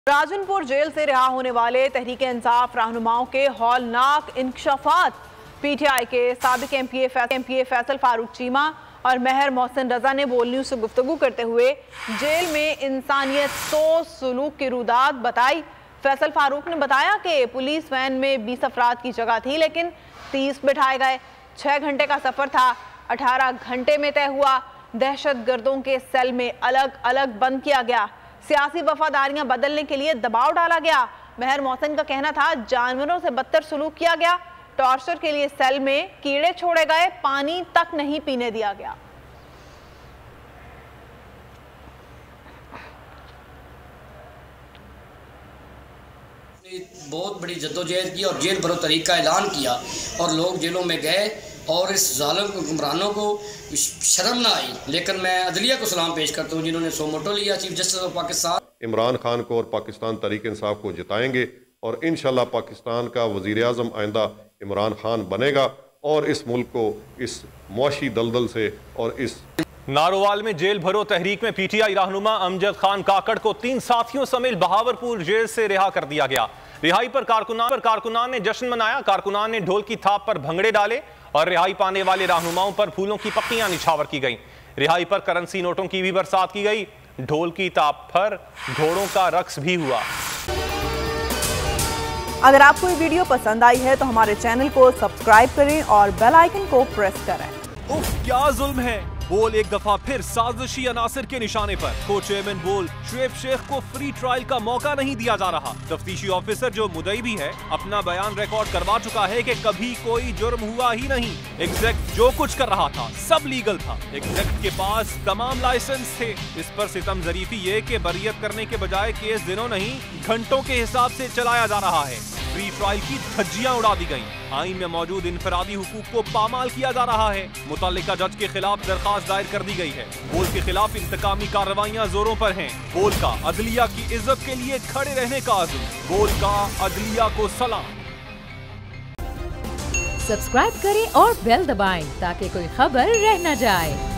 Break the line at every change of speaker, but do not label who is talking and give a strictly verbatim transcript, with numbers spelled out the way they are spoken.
Rajanpur jail से रिहा होने वाले तहरीक इंसाफ रहनुमाओं के हौलनाक इंकशाफात। पीटीआई के साबिक एमपीए एमपीए फैसल फारूक चीमा और मेहर मोहसिन रजा ने बोल न्यूज से गुफ्तगू करते हुए जेल में इंसानियत तो सलूक की रुदात बताई। फैसल फारूक ने बताया कि पुलिस वैन में बीस अफराद की जगह थी, लेकिन तीस बिठाए गए। छः घंटे का सफर था, अठारह घंटे में तय हुआ। दहशत गर्दों के सेल में अलग अलग बंद किया गया। सियासी वफादारियां बदलने के लिए दबाव डाला गया। मेहर मोहसिन का कहना था जानवरों से बदतर सलूक किया गया। टॉर्चर के लिए सेल में कीड़े छोड़े गए, पानी तक नहीं पीने दिया गया।
बहुत बड़ी जद्दोजहद की और जेल भरो तरीक का ऐलान किया और लोग जेलों में गए और इस जालिम हुक्मरानों को शर्म ना आई। लेकिन मैं अदलिया को सलाम पेश करता हूँ जिन्होंने सो मोटो लिया। Chief justice of Pakistan
Imran Khan को और पाकिस्तान तहरीक इंसाफ को जिताएंगे और इंशाल्लाह पाकिस्तान का वज़ीर आज़म आइंदा इमरान खान बनेगा और इस मुल्क को इस मुआशी दलदल से और इस
नारोवाल में जेल भरो तहरीक में पीटीआई रहनुमा अमजद खान काकड़ को तीन साथियों समेत बहावरपुर जेल से रिहा कर दिया गया। रिहाई पर कारकुनान पर कारकुनान ने जश्न मनाया। कारकुनान ने ढोल की थाप पर भंगड़े डाले और रिहाई पाने वाले रहनुमाओं पर फूलों की पत्तियां निछावर की गईं। रिहाई पर करेंसी नोटों की भी बरसात की गई। ढोल की ताप पर घोड़ों का रक्स भी हुआ।
अगर आपको ये वीडियो पसंद आई है तो हमारे चैनल को सब्सक्राइब करें और बेल आइकन को प्रेस करें।
उफ, क्या जुल्म है। बोल एक दफा फिर साजिशी अनासर के निशाने पर। को चेयरमैन बोल शुएब शेख को फ्री ट्रायल का मौका नहीं दिया जा रहा। तफ्तीशी ऑफिसर जो मुदई भी है अपना बयान रिकॉर्ड करवा चुका है कि कभी कोई जुर्म हुआ ही नहीं। एग्जैक्ट जो कुछ कर रहा था सब लीगल था। एग्जैक्ट के पास तमाम लाइसेंस थे। इस पर सितम जरीफी ये कि बरियत करने के बजाय केस दिनों नहीं घंटों के हिसाब से चलाया जा रहा है। फ्री ट्रायल की धज्जियां उड़ा दी गईं। आईन में मौजूद इनफरादी हुकूक को पामाल किया जा रहा है। मुतल्लिका जज के खिलाफ दरखास्त दायर कर दी गई है। बोल के खिलाफ इंतकामी कार्रवाइयां जोरों पर हैं। बोल का अदलिया की इज्जत के लिए खड़े रहने का अज़्म। बोल का अदलिया को सलाम।
सब्सक्राइब करें और बेल दबाएं ताकि कोई खबर रह न जाए।